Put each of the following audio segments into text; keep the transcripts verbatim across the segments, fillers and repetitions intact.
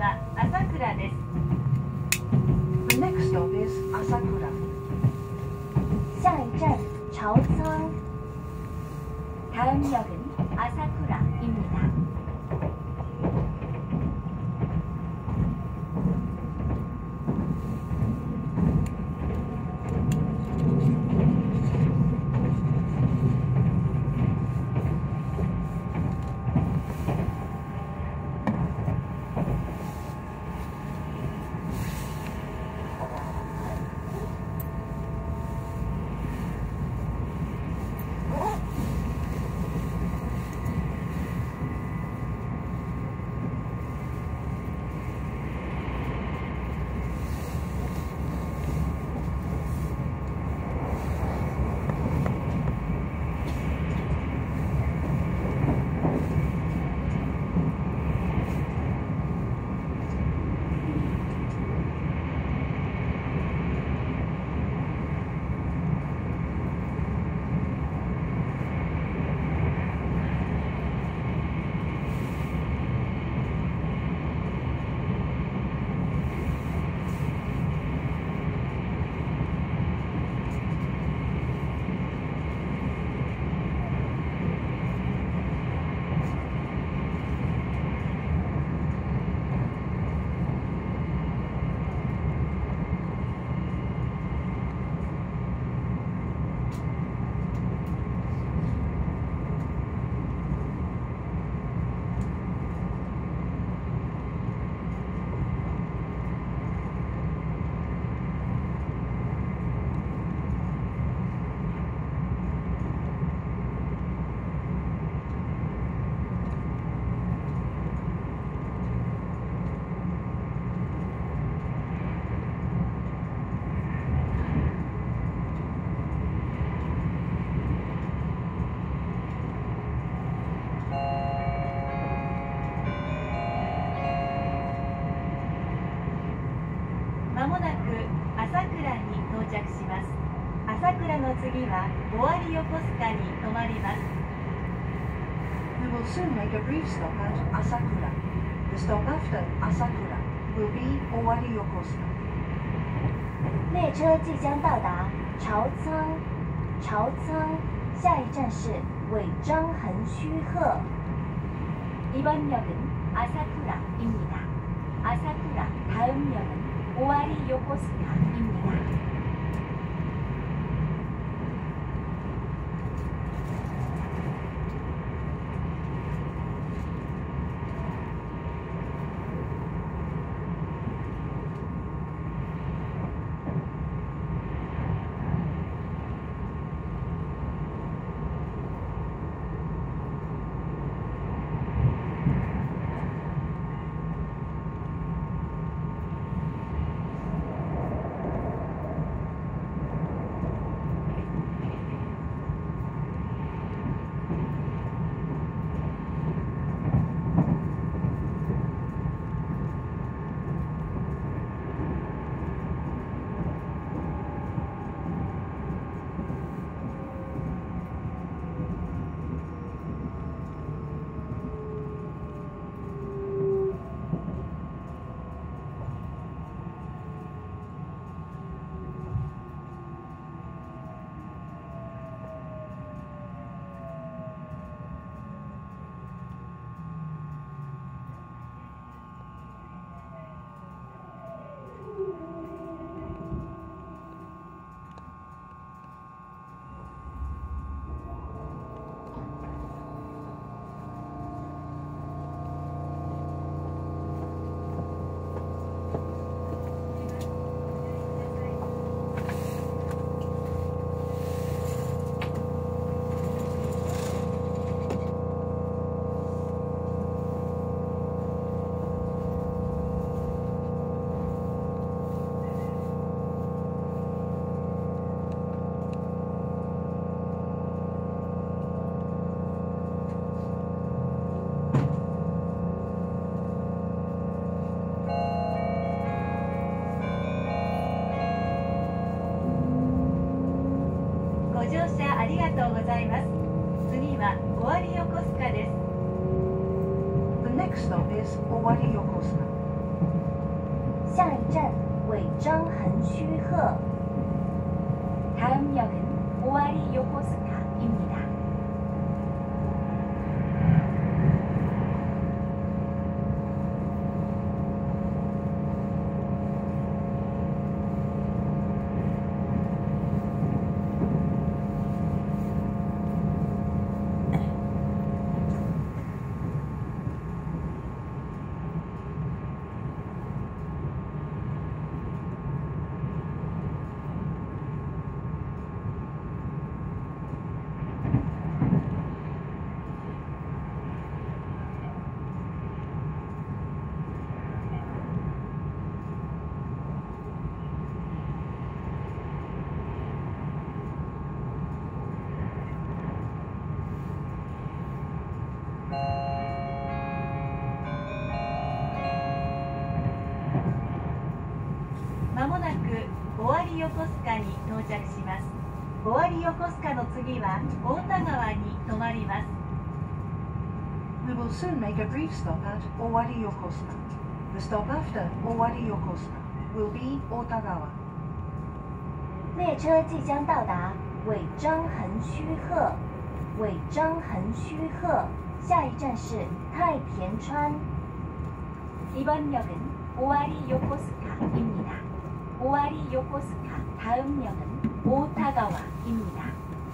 は朝倉です。 The next stop is Asakura. 下一站朝仓. 다음 역은 아사쿠라입니다. まもなく朝倉に到着します。朝倉の次は尾張横須賀に停まります。 We will soon make a brief stop at Asakura. The stop after Asakura will be Owari Yokosuka. 列车即将到达朝仓，朝仓，下一站是尾张横须贺。이번 역은 아사쿠라입니다. 아사쿠라 다음 역은 오와리 요코스카입니다. The next stop is Owari Yokosuka. 下一站尾张横须贺。다음역은 오아리 요코스카입니다. まもなく尾張横須賀に到着します。尾張横須賀の次は太田川に停まります。 We will soon make a brief stop at Owari Yokosuka. The stop after Owari Yokosuka will be Otagawa. 列车即将到达尾张横须贺。尾张横须贺，下一站是太田川。이번역은 오아리 요코스카입니다. 오아리 요코스카 다음 역은 오타가와입니다.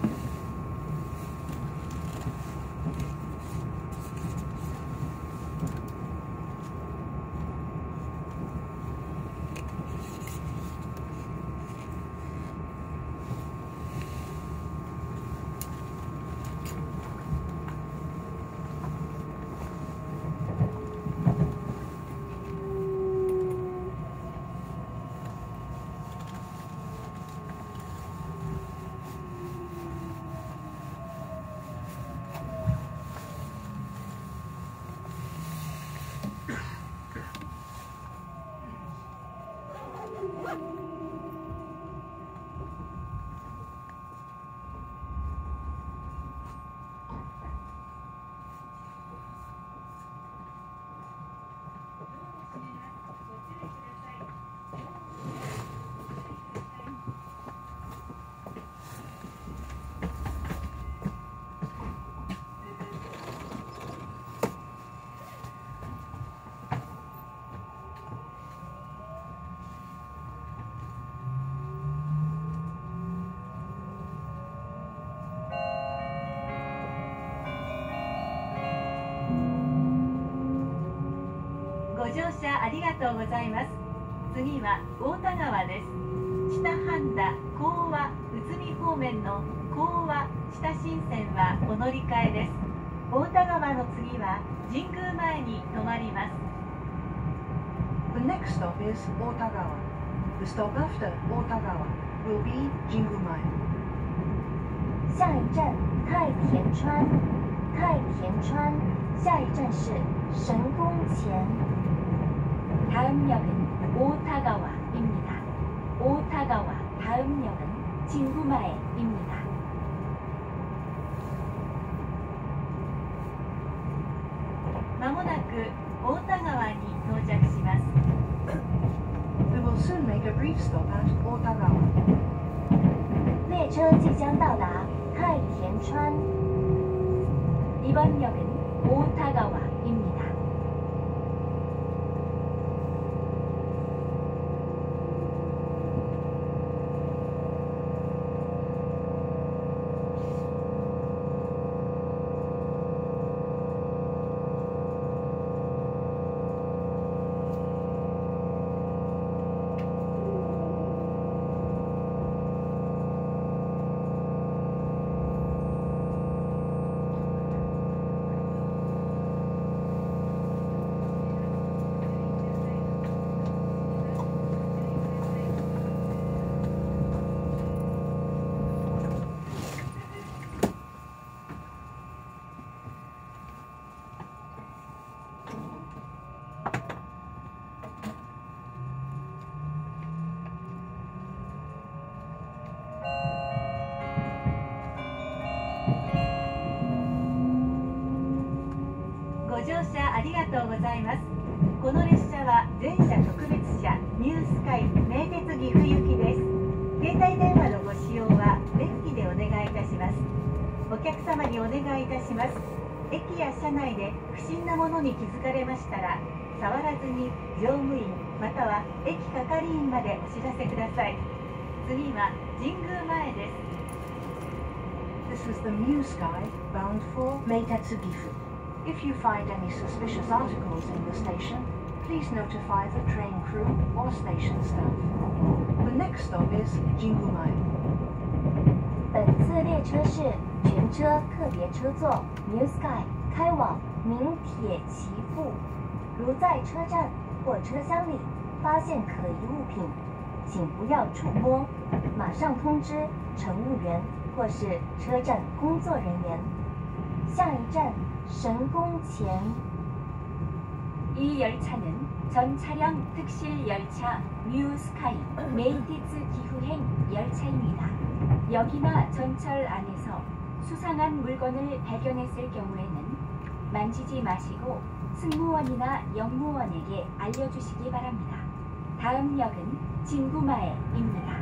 ご乗車ありがとうございます。次は太田川です。知多半田興和宇都宮方面の興和知多新線はお乗り換えです。太田川の次は神宮前に停まります。 The next stop is Otagawa. The stop after Otagawa will be Jingumae. 下一站太田川。太田川，下一站是神宫前。 다음역은 오타가와입니다. 오타가와 다음 역은 진구마에입니다. 마모나쿠 오타가와に到着します。 We will soon make a brief stop at Otagawa. 列车即将到达太田川。이번 역은 오타가와입니다.ご乗車ありがとうございます。 この列車は全車特別車ニュースカイ名鉄岐阜行きです。携帯電話のご使用はデッキでお願いいたします。お客様にお願いいたします。駅や車内で不審なものに気づかれましたら、触らずに乗務員または駅係員までお知らせください。次は神宮前です。 This is the New Sky bound for Meitetsu Gifu. If you find any suspicious articles in the station, please notify the train crew or station staff. The next stop is Jingumae. 本次列车是全车特别车座 New Sky 开往名铁岐阜。如在车站或车厢里发现可疑物品，请不要触摸，马上通知乘务员或是车站工作人员。下一站神宫前。 이 열차는 전 차량 특실 열차 뉴스카이 메이티츠 기후행 열차입니다. 역이나 전철 안에서 수상한 물건을 발견했을 경우에는 만지지 마시고 승무원이나 역무원에게 알려주시기 바랍니다. 다음 역은 진구마에입니다.